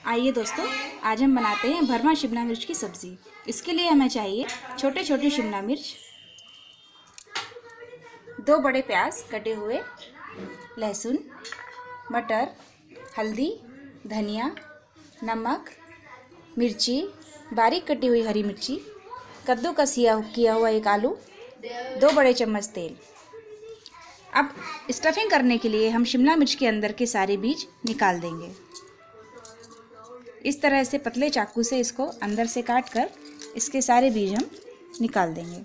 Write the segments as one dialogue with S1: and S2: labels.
S1: आइए दोस्तों, आज हम बनाते हैं भरमा शिमला मिर्च की सब्ज़ी। इसके लिए हमें चाहिए छोटे छोटे शिमला मिर्च, 2 बड़े प्याज कटे हुए, लहसुन, मटर, हल्दी, धनिया, नमक, मिर्ची, बारीक कटी हुई हरी मिर्ची, कद्दूकस किया हुआ 1 आलू, 2 बड़े चम्मच तेल। अब स्टफिंग करने के लिए हम शिमला मिर्च के अंदर के सारे बीज निकाल देंगे। इस तरह से पतले चाकू से इसको अंदर से काट कर इसके सारे बीज हम निकाल देंगे।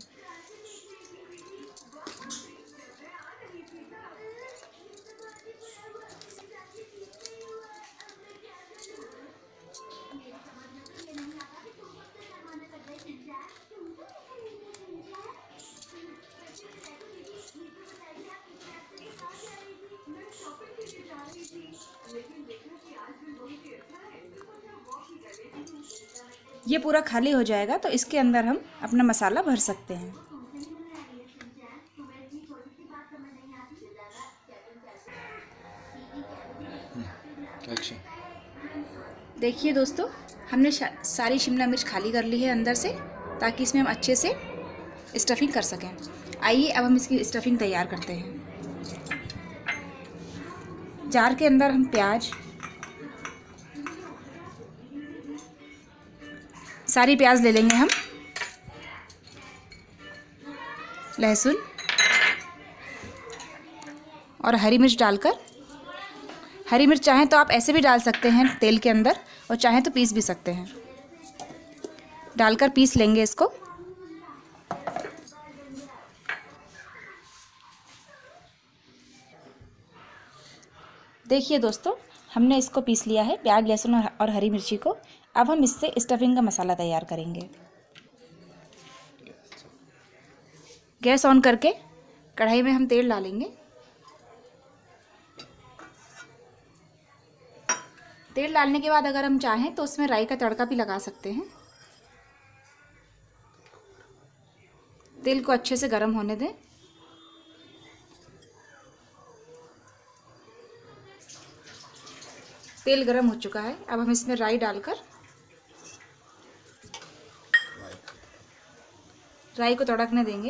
S1: ये पूरा खाली हो जाएगा तो इसके अंदर हम अपना मसाला भर सकते हैं। देखिए दोस्तों, हमने सारी शिमला मिर्च खाली कर ली है अंदर से, ताकि इसमें हम अच्छे से स्टफिंग कर सकें। आइए अब हम इसकी स्टफिंग तैयार करते हैं। जार के अंदर हम प्याज, सारी प्याज ले लेंगे हम, लहसुन और हरी मिर्च डालकर, हरी मिर्च चाहें तो आप ऐसे भी डाल सकते हैं तेल के अंदर, और चाहें तो पीस भी सकते हैं। डालकर पीस लेंगे इसको। देखिए दोस्तों, हमने इसको पीस लिया है, प्याज, लहसुन और हरी मिर्ची को। अब हम इससे स्टफिंग का मसाला तैयार करेंगे। गैस ऑन करके कढ़ाई में हम तेल डालेंगे। तेल डालने के बाद अगर हम चाहें तो उसमें राई का तड़का भी लगा सकते हैं। तेल को अच्छे से गर्म होने दें। तेल गर्म हो चुका है, अब हम इसमें राई डालकर राई को तड़कने देंगे।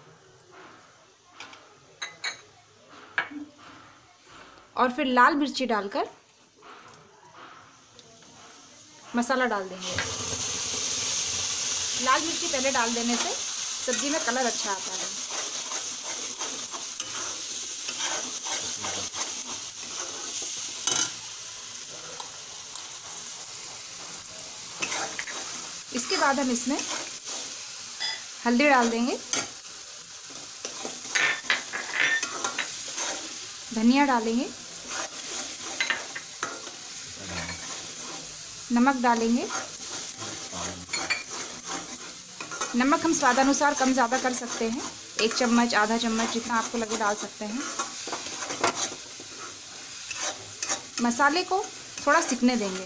S1: और फिर लाल मिर्ची डालकर मसाला डाल देंगे। लाल मिर्ची पहले डाल देने से सब्जी में कलर अच्छा आता है। इसके बाद हम इसमें हल्दी डाल देंगे, धनिया डालेंगे, नमक डालेंगे। नमक हम स्वादानुसार कम ज़्यादा कर सकते हैं, 1 चम्मच, आधा चम्मच, जितना आपको लगे डाल सकते हैं। मसाले को थोड़ा सिकने देंगे।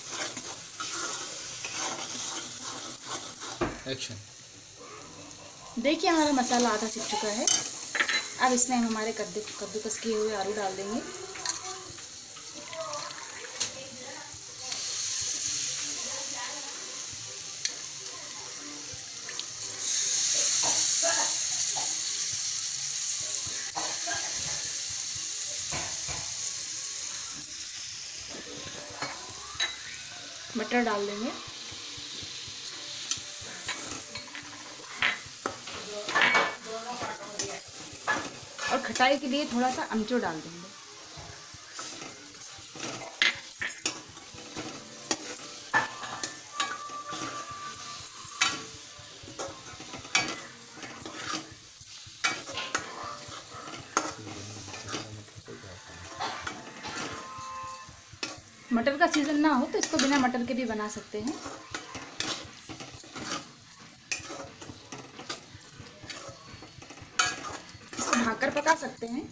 S2: एक्शन।
S1: देखिए हमारा मसाला आधा सिक चुका है। अब इसमें हम हमारे कद्दूकस किए हुए आलू डाल देंगे। मटर डाल देंगे। और खटाई के लिए थोड़ा सा अमचूर डाल देंगे। मटर का सीज़न ना हो तो इसको बिना मटर के भी बना सकते हैं। इसको ढककर पका सकते हैं।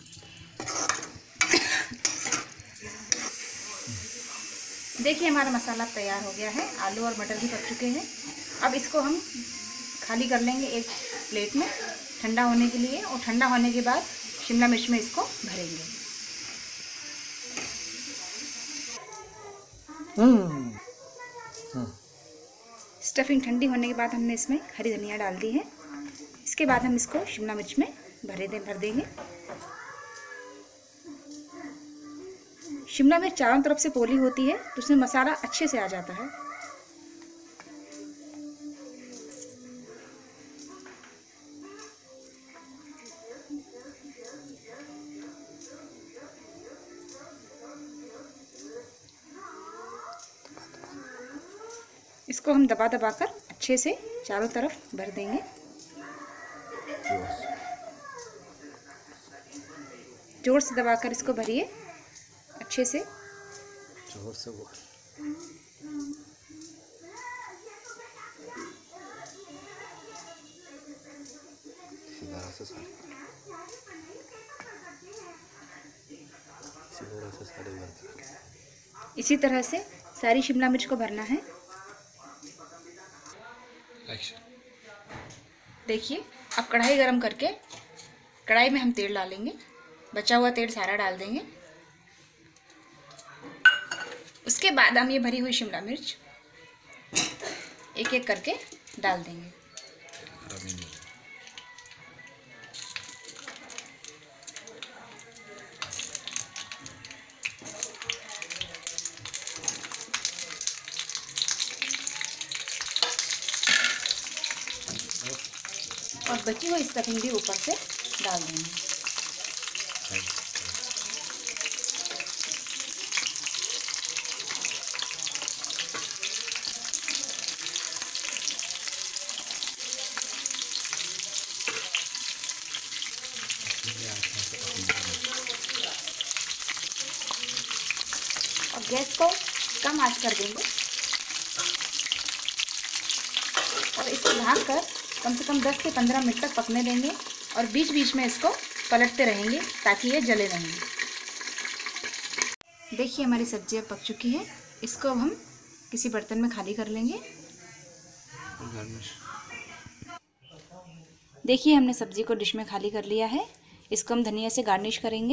S1: देखिए हमारा मसाला तैयार हो गया है, आलू और मटर भी पक चुके हैं। अब इसको हम खाली कर लेंगे एक प्लेट में ठंडा होने के लिए, और ठंडा होने के बाद शिमला मिर्च में इसको भरेंगे। स्टफिंग ठंडी होने के बाद हमने इसमें हरी धनिया डाल दी है। इसके बाद हम इसको शिमला मिर्च में भर देंगे। शिमला मिर्च चारों तरफ से पोली होती है तो उसमें मसाला अच्छे से आ जाता है। इसको हम दबा दबा कर अच्छे से चारों तरफ भर देंगे। जोर से दबाकर इसको भरिए अच्छे से।
S2: जोर से वो
S1: इसी तरह से सारी शिमला मिर्च को भरना है। देखिए, अब कढ़ाई गरम करके कढ़ाई में हम तेल डालेंगे। बचा हुआ तेल सारा डाल देंगे। उसके बाद हम ये भरी हुई शिमला मिर्च एक एक करके डाल देंगे। और बची हुई स्टफिंग भी ऊपर से डाल देंगे। और गैस को कम आंच कर देंगे और इसको ढक कर कम से कम 10 से 15 मिनट तक पकने देंगे और बीच बीच में इसको पलटते रहेंगे ताकि ये जले नहीं। देखिए, हमारी सब्जी अब पक चुकी है। इसको अब हम किसी बर्तन में खाली कर लेंगे। देखिए, हमने सब्जी को डिश में खाली कर लिया है। इसको हम धनिया से गार्निश करेंगे।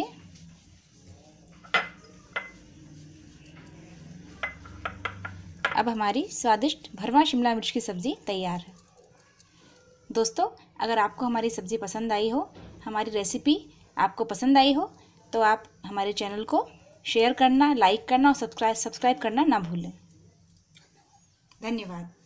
S1: अब हमारी स्वादिष्ट भरवा शिमला मिर्च की सब्ज़ी तैयार है। दोस्तों, अगर आपको हमारी सब्ज़ी पसंद आई हो, हमारी रेसिपी आपको पसंद आई हो, तो आप हमारे चैनल को शेयर करना, लाइक करना और सब्सक्राइब करना ना भूलें। धन्यवाद।